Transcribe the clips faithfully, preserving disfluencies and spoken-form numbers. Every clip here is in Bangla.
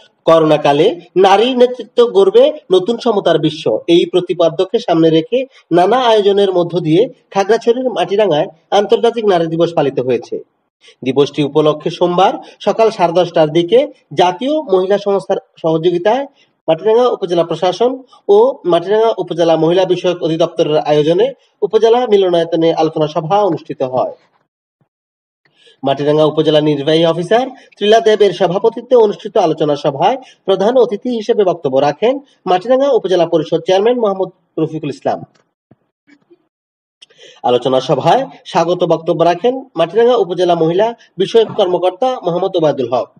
করোনাকালে নারী নেতৃত্ব গড়বে নতুন সমতার বিশ্ব, এই প্রতিপাদ্যকে সামনে রেখে নানা আয়োজনের মধ্য দিয়ে খাগড়াছড়ির মাটিরাঙ্গায় আন্তর্জাতিক নারী দিবস পালিত হয়েছে। দিবসটি উপলক্ষে সোমবার সকাল সাড়ে দশটার দিকে জাতীয় মহিলা সংস্থার সহযোগিতায় মাটিরাঙ্গা উপজেলা প্রশাসন ও মাটিরাঙ্গা উপজেলা মহিলা বিষয়ক অধিদপ্তরের আয়োজনে উপজেলা মিলনায়তনে আলোচনা সভা অনুষ্ঠিত হয়। মাটিরাঙ্গা উপজেলা নির্বাহী অফিসার ত্রিলা দেবের সভাপতিত্বে অনুষ্ঠিত আলোচনা সভায় প্রধান অতিথি হিসেবে বক্তব্য রাখেন মাটিরাঙ্গা উপজেলা পরিষদ চেয়ারম্যান মোহাম্মদ রফিকুল ইসলাম। আলোচনা সভায় স্বাগত বক্তব্য রাখেন মাটিরাঙ্গা উপজেলা মহিলা বিষয়ক কর্মকর্তা মোহাম্মদ ওবায়দুল হক।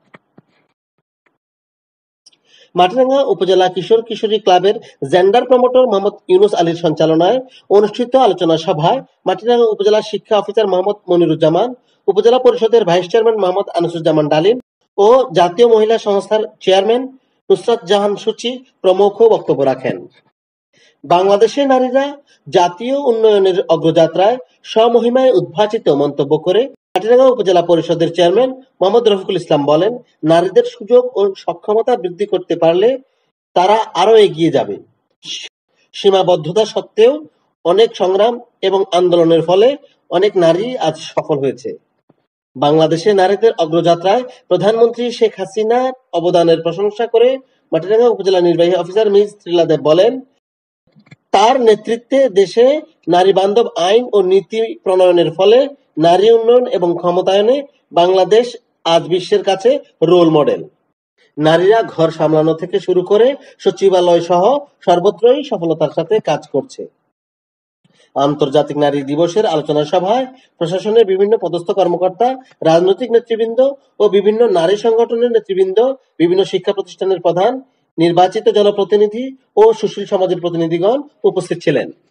মাটিরাঙ্গা উপজেলা কিশোর কিশোরী ক্লাবের জেন্ডার প্রমোটর মোহাম্মদ ইউনুস আলীর সঞ্চালনায় অনুষ্ঠিত আলোচনা সভায় মাটিরাঙ্গা উপজেলা শিক্ষা অফিসার মোহাম্মদ মনিরুজ্জামান, উপজেলা পরিষদের ভাইস চেয়ারম্যান মোহাম্মদ আনিসুজ্জামান ডালিম ও জাতীয় মহিলা সংস্থার চেয়ারম্যান নুসরাত জাহান সূচি প্রমুখ বক্তব্য রাখেন। বাংলাদেশের নারীরা জাতীয় উন্নয়নের অগ্রযাত্রায় স্বমহিমায় উদ্ভাসিত মন্তব্য করে মাটিরাঙ্গা উপজেলা পরিষদের চেয়ারম্যান মোহাম্মদ রফিকুল ইসলাম বলেন, নারীদের সুযোগ ও সক্ষমতা বৃদ্ধি করতে পারলে তারা আরো এগিয়ে যাবে। সীমাবদ্ধতা সত্ত্বেও অনেক সংগ্রাম এবং আন্দোলনের ফলে অনেক নারী আজ সফল হয়েছে। বাংলাদেশের নারীদের অগ্রযাত্রায় প্রধানমন্ত্রী শেখ হাসিনার অবদানের প্রশংসা করে মাটিরাঙ্গা উপজেলা নির্বাহী অফিসার মিস ত্রিলা দেব বলেন, তার নেতৃত্বে দেশে নারী বান্ধব আইন ও নীতি প্রণয়নের ফলে নারী উন্নয়ন এবং ক্ষমতায়নে বাংলাদেশ আজ বিশ্বের কাছে রোল মডেল। নারীরা ঘর সামলানো থেকে শুরু করে সচিবালয় সহ সর্বত্রই সফলতার সাথে কাজ করছে। আন্তর্জাতিক নারী দিবসের আলোচনা সভায় প্রশাসনের বিভিন্ন পদস্থ কর্মকর্তা, রাজনৈতিক নেতৃবৃন্দ ও বিভিন্ন নারী সংগঠনের নেতৃবৃন্দ, বিভিন্ন শিক্ষা প্রতিষ্ঠানের প্রধান, নির্বাচিত জনপ্রতিনিধি ও সুশীল সমাজের প্রতিনিধিগণ উপস্থিত ছিলেন।